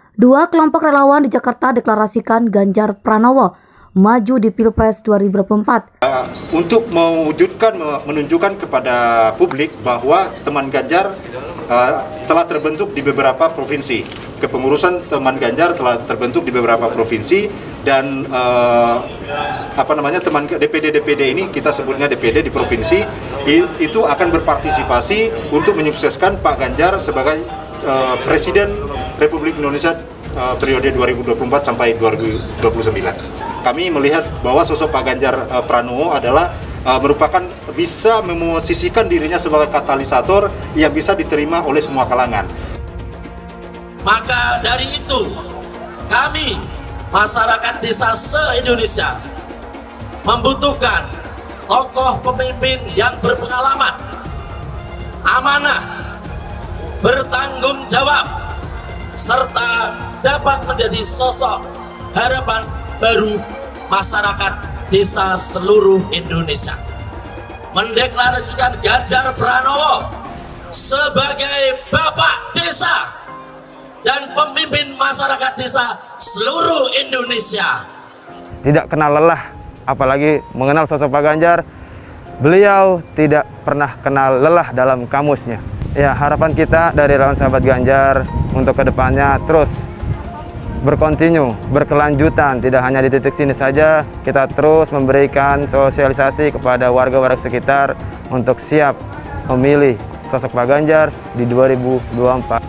Dua kelompok relawan di Jakarta deklarasikan Ganjar Pranowo maju di Pilpres 2024. Untuk menunjukkan kepada publik bahwa teman Ganjar telah terbentuk di beberapa provinsi. Kepengurusan teman Ganjar telah terbentuk di beberapa provinsi dan teman DPD ini, kita sebutnya DPD di provinsi, itu akan berpartisipasi untuk menyukseskan Pak Ganjar sebagai Presiden Republik Indonesia periode 2024 sampai 2029. Kami melihat bahwa sosok Pak Ganjar Pranowo adalah merupakan bisa memosisikan dirinya sebagai katalisator yang bisa diterima oleh semua kalangan. Maka dari itu, kami masyarakat desa se-Indonesia membutuhkan tokoh pemimpin yang berpengalaman, amanah, bertanggung jawab, serta dapat menjadi sosok harapan baru masyarakat desa seluruh Indonesia. Mendeklarasikan Ganjar Pranowo sebagai Bapak Desa dan pemimpin masyarakat desa seluruh Indonesia. Tidak kenal lelah, apalagi mengenal sosok Pak Ganjar. Beliau tidak pernah kenal lelah dalam kamusnya. Ya, harapan kita dari relawan sahabat Ganjar untuk kedepannya terus berkontinu, berkelanjutan, tidak hanya di titik sini saja, kita terus memberikan sosialisasi kepada warga-warga sekitar untuk siap memilih sosok Pak Ganjar di 2024.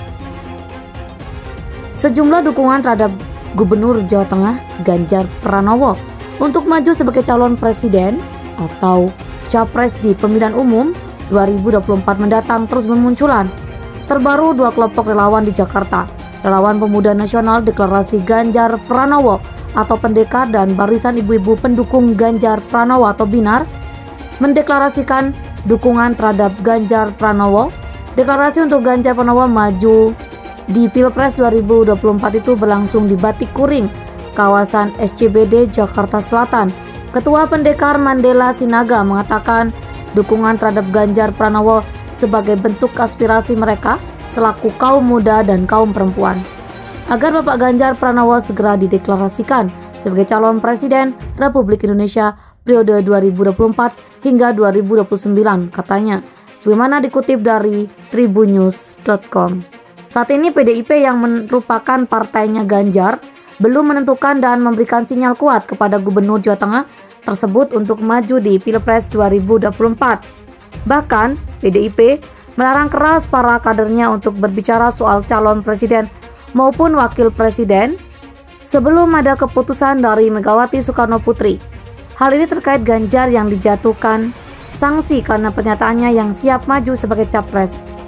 Sejumlah dukungan terhadap Gubernur Jawa Tengah Ganjar Pranowo untuk maju sebagai calon presiden atau capres di pemilihan umum 2024 mendatang terus bermunculan. Terbaru, dua kelompok relawan di Jakarta, Relawan Pemuda Nasional Deklarasi Ganjar Pranowo atau Pendekar dan Barisan Ibu-Ibu Pendukung Ganjar Pranowo atau BINAR, mendeklarasikan dukungan terhadap Ganjar Pranowo. Deklarasi untuk Ganjar Pranowo maju di Pilpres 2024 itu berlangsung di Batik Kuring, kawasan SCBD Jakarta Selatan. Ketua Pendekar Mandela Sinaga mengatakan dukungan terhadap Ganjar Pranowo sebagai bentuk aspirasi mereka selaku kaum muda dan kaum perempuan agar Bapak Ganjar Pranowo segera dideklarasikan sebagai calon presiden Republik Indonesia periode 2024 hingga 2029, katanya, sebagaimana dikutip dari tribunnews.com. Saat ini PDIP yang merupakan partainya Ganjar belum menentukan dan memberikan sinyal kuat kepada Gubernur Jawa Tengah tersebut untuk maju di Pilpres 2024. Bahkan, PDIP melarang keras para kadernya untuk berbicara soal calon presiden maupun wakil presiden sebelum ada keputusan dari Megawati Soekarno Putri. Hal ini terkait Ganjar yang dijatuhkan sanksi karena pernyataannya yang siap maju sebagai capres.